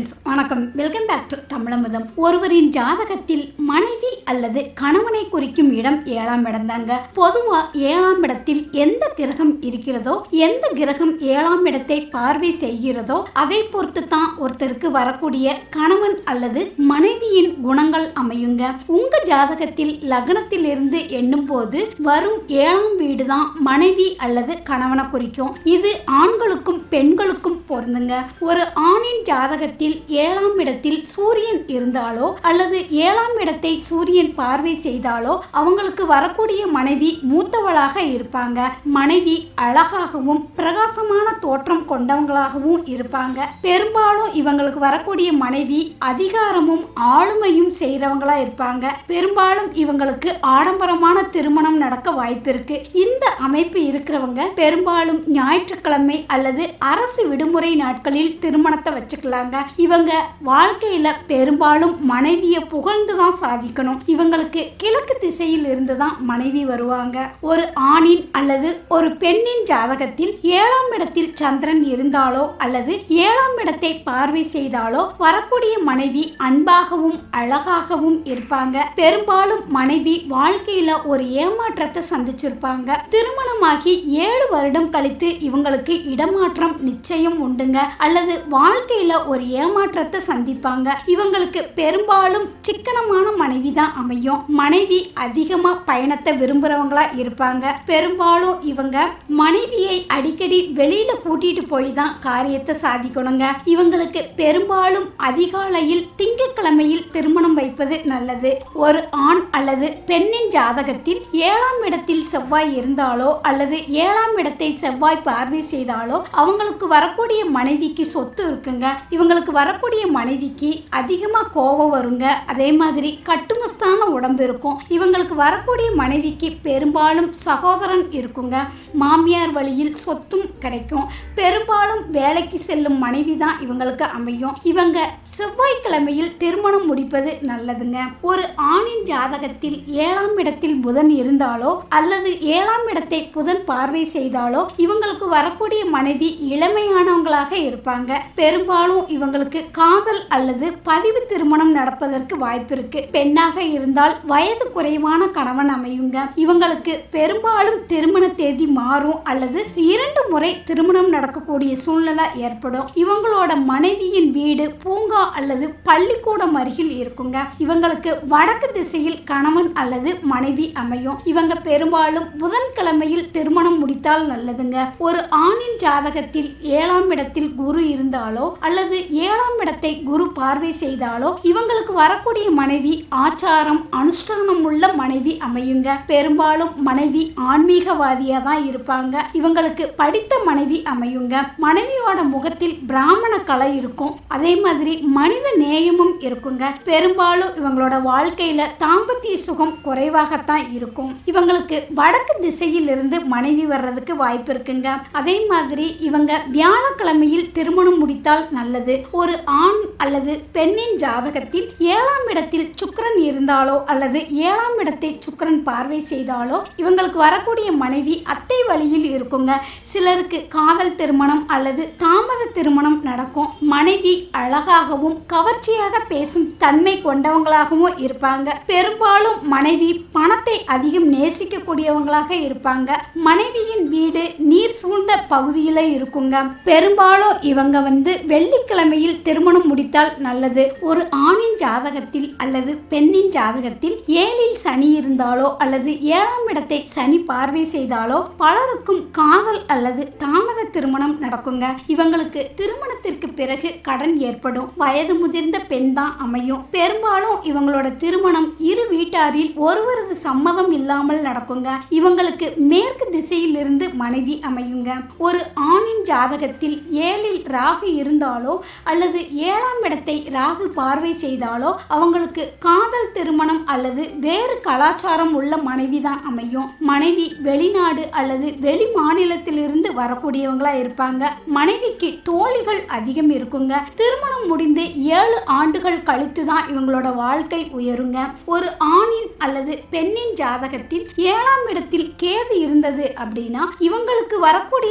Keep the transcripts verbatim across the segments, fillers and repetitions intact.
Friends, வணக்கம். Welcome back to Tamizhamudham. ஒருவரின் ஜாதகத்தில் மனைவி அல்லது கணவனை குறிக்கும் இடம் ஏழாம் இடம் தாங்க. பொதுவா ஏழாம் இடத்தில் எந்த கிரகம் இருக்கிறதோ, எந்த கிரகம் ஏழாம் இடத்தை பார்வை செய்கிறதோ அதை பொறுத்து தான் ஒருத்தருக்கு வரக்கூடிய கணவன் அல்லது மனைவியின் குணங்கள் அமையுங்க. உங்க ஜாதகத்தில் லக்னத்தில் இருந்து எண்ணும் போது வரும் ஏழாம் வீடு தான் மனைவி அல்லது கணவனை குறிக்கும். இது ஆண்களுக்கும் பெண்களுக்கும் பொருந்துங்க. ஒரு ஆணின் ஜாதகத்தில் ஏழாம் இடத்தில் சூரியன் இருந்தாலோ அல்லது ஏழாம் இடத்தை சூரியன் பார்வை செய்தாலோ அவங்களுக்கு வரக்கூடிய மனைவி மூத்தவளாக இருப்பாங்க. மனைவி அழகாகவும் பிரகாசமான தோற்றம் கொண்டவங்களாகவும் இருப்பாங்க. பெரும்பாலும் இவங்களுக்கு வரக்கூடிய மனைவி அதிகாரமும் ஆளுமையும் செய்யறவங்களா இருப்பாங்க. பெரும்பாலும் இவங்களுக்கு ஆடம்பரமான திருமணம் நடக்க வாய்ப்பு இருக்கு. இந்த அமைப்பு இருக்கிறவங்க பெரும்பாலும் ஞாயிற்றுக்கிழமை அல்லது அரசு விடுமுறை நாட்களில் திருமணத்தை வச்சுக்கலாங்க. இவங்க வாழ்க்கையில பெரும்பாலும் மனைவியை புகழ்ந்துதான் சாதிக்கணும். இவங்களுக்கு கிழக்கு திசையில் இருந்துதான் மனைவி வருவாங்க. ஒரு ஆணின் அல்லது ஒரு பெண்ணின் ஜாதகத்தில் ஏழாம் இடத்தில் சந்திரன் இருந்தாலோ அல்லது ஏழாம் இடத்தை பார்வை செய்தாலோ வரக்கூடிய மனைவி அன்பாகவும் அழகாகவும் இருப்பாங்க. பெரும்பாலும் மனைவி வாழ்க்கையில ஒரு ஏமாற்றத்தை சந்திச்சிருப்பாங்க. திருமணமாகி ஏழு வருடம் கழித்து இவங்களுக்கு இடமாற்றம் நிச்சயம் உண்டுங்க. அல்லது வாழ்க்கையில ஒரு ஏமாற்றத்தை சந்திப்பாங்க. இவங்களுக்கு பெரும்பாலும் சிக்கனமான மனைவி தான் அமையும். மனைவி அதிகமா பயணத்தை விரும்புறவங்களா இருப்பாங்க. பெரும்பாலும் இவங்க மனைவியை அடிக்கடி வெளியில கூட்டிட்டு போய் தான் காரியத்தை சாதிக்கணுங்க. இவங்களுக்கு பெரும்பாலும் அதிகாலையில் திங்கட்கிழமையில் திருமணம் வைப்பது நல்லது. ஒரு ஆண் அல்லது பெண்ணின் ஜாதகத்தில் ஏழாம் இடத்தில் செவ்வாய் இருந்தாலோ அல்லது ஏழாம் இடத்தை செவ்வாய் பார்வை செய்தாலோ அவங்களுக்கு வரக்கூடிய மனைவிக்கு சொத்து இருக்குங்க. இவங்களுக்கு வரக்கூடிய மனைவிக்கு அதிகமா கோபம் வருங்க. அதே மாதிரி கட்டுமஸ்தான உடம்பு இருக்கும். இவங்களுக்கு வரக்கூடிய மனைவிக்கு பெரும்பாலும் சகோதரன் இருக்குங்க. மாமியார் வழியில் சொத்தும் கிடைக்கும். பெரும்பாலும் வேலைக்கு செல்லும் மனைவி தான் இவங்களுக்கு அமையும். இவங்க செவ்வாய்க்கிழமையில் திருமணம் முடிப்பது நல்லதுங்க. ஒரு ஆணின் ஜாதகத்தில் ஏழாம் இடத்தில் புதன் இருந்தாலோ அல்லது ஏழாம் இடத்தை புதன் பார்வை செய்தாலோ இவங்களுக்கு வரக்கூடிய மனைவி இளமையானவங்களாக இருப்பாங்க. பெரும்பாலும் இவங்களுக்கு காதல் அல்லது பதிவு திருமணம் நடப்பதற்கு வாய்ப்பு இருக்கு. பெண்ணாக இருந்தால் வயது குறைவான கணவன் அமையுங்க. இவங்களுக்கு பெரும்பாலும் திருமண தேதி மாறும் அல்லது இரண்டு முறை திருமணம் நடக்கக்கூடிய சூழ்நிலை ஏற்படும். இவங்களோட மனைவியின் வீடு பூங்கா அல்லது பள்ளிக்கூடம் அருகில் இருக்குங்க. இவங்களுக்கு வடக்கு திசையில் கணவன் அல்லது மனைவி அமையும். இவங்க பெரும்பாலும் புதன்கிழமையில் திருமணம் முடித்தால் நல்லதுங்க. ஒரு ஆணின் ஜாதகத்தில் ஏழாம் இடத்தில் குரு இருந்தாலோ அல்லது ஏழாம் இடத்தை குரு பார்வை செய்தாலோ இவங்களுக்கு வரக்கூடிய மனைவி ஆச்சாரம் அனுஷ்டானம் உள்ள மனைவி அமையுங்க. பெரும்பாலும் மனைவி ஆன்மீகவாதியா தான் இருப்பாங்க. இவங்களுக்கு படித்த மனைவி அமையுங்க. மனைவியோட முகத்தில் பிராமண கலை இருக்கும். அதே மாதிரி மனித நேயமும் இருக்குங்க. பெரும்பாலும் இவங்களோட வாழ்க்கையில தாம்பத்திய சுகம் குறைவாகத்தான் இருக்கும். இவங்களுக்கு வடக்கு திசையில் இருந்து மனைவி வர்றதுக்கு வாய்ப்பு இருக்குங்க. அதே மாதிரி இவங்க வியாழக்கிழமையில் திருமணம் முடித்தால் நல்லது. ஒரு ஆண் அல்லது பெண்ணின் ஜாதகத்தில் ஏழாம் இடத்தில் சுக்கிரன் இருந்தாலோ அல்லது ஏழாம் இடத்தை சுக்கிரன் பார்வை செய்தாலோ இவங்களுக்கு வரக்கூடிய மனைவி அத்தை வழியில் இருக்குங்க. சிலருக்கு காதல் திருமணம் அல்லது தாமத திருமணம் நடக்கும். மனைவி அழகாகவும் கவர்ச்சியாக பேசும் தன்மை கொண்டவங்களாகவும் இருப்பாங்க. பெரும்பாலும் மனைவி பணத்தை அதிகம் நேசிக்கக்கூடியவங்களாக இருப்பாங்க. மனைவியின் வீடு நீர் சூழ்ந்த பகுதியில இருக்குங்க. பெரும்பாலும் இவங்க வந்து வெள்ளிக்கிழமையில் திருமணம் முடித்தால் நல்லது. ஒரு ஆணின் ஜாதகத்தில் அல்லது பெண்ணின் ஜாதகத்தில் ஏழில் சனி இருந்தாலோ அல்லது ஏழாம் இடத்தை சனி பார்வை செய்தாலோ பலருக்கும் காதல் அல்லது தாமத திருமணம் நடக்குங்க. இவங்களுக்கு திருமணத்திற்கு பிறகு கடன் ஏற்படும். வயது முதிர்ந்த பெண் தான் அமையும். பெரும்பாலும் இவங்களோட திருமணம் இரு வீட்டாரில் ஒருவரது சம்மதம் இல்லாமல் நடக்குங்க. இவங்களுக்கு மேற்கு திசையில் இருந்து மனைவி அமையுங்க. ஒரு ஆணின் ஜாதகத்தில் ஏழில் ராகு இருந்தாலோ அல்லது ஏழாம் இடத்தை ராகு பார்வை செய்தாலோ அவங்களுக்கு காதல் திருமணம் அல்லது வேறு கலாச்சாரம் உள்ள மனைவி தான் அமையும். மனைவி வெளிநாடு அல்லது வெளி மாநிலத்திலிருந்து வரக்கூடியவங்களா இருப்பாங்க. மனைவிக்கு தோழிகள் அதிகம் இருக்குங்க. திருமணம் முடிந்து ஏழு ஆண்டுகள் கழித்து தான் இவங்களோட வாழ்க்கை உயருங்க. ஒரு ஆணின் அல்லது பெண்ணின் ஜாதகத்தில் ஏழாம் இடத்தில் கேது இருந்தது அப்படின்னா இவங்களுக்கு வரக்கூடிய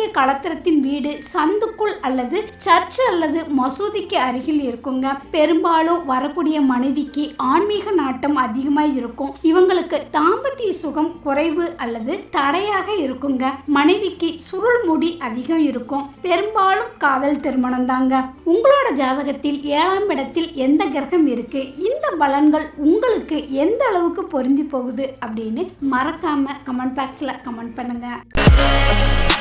உங்களுடைய களத்திரத்தின் வீடு சந்துக்குள் அல்லது சர்ச் அல்லது மசூதிக்கு அருகில் இருக்குங்க. பெரும்பாலும் வரக்கூடிய மனைவிக்கு ஆன்மீக நாட்டம் அதிகமாக இருக்கும். இவங்களுக்கு தாம்பத்திய சுகம் குறைவு அல்லது தடையாக இருக்குங்க. மனைவிக்கு சுருள் முடி அதிகம் இருக்கும். பெரும்பாலும் காதல் திருமணம் தாங்க. உங்களோட ஜாதகத்தில் ஏழாம் இடத்தில் எந்த கிரகம் இருக்கு, இந்த பலன்கள் உங்களுக்கு எந்த அளவுக்கு பொருந்தி போகுது அப்படின்னு மறக்காம கமெண்ட் பாக்ஸ்ல கமெண்ட் பண்ணுங்க.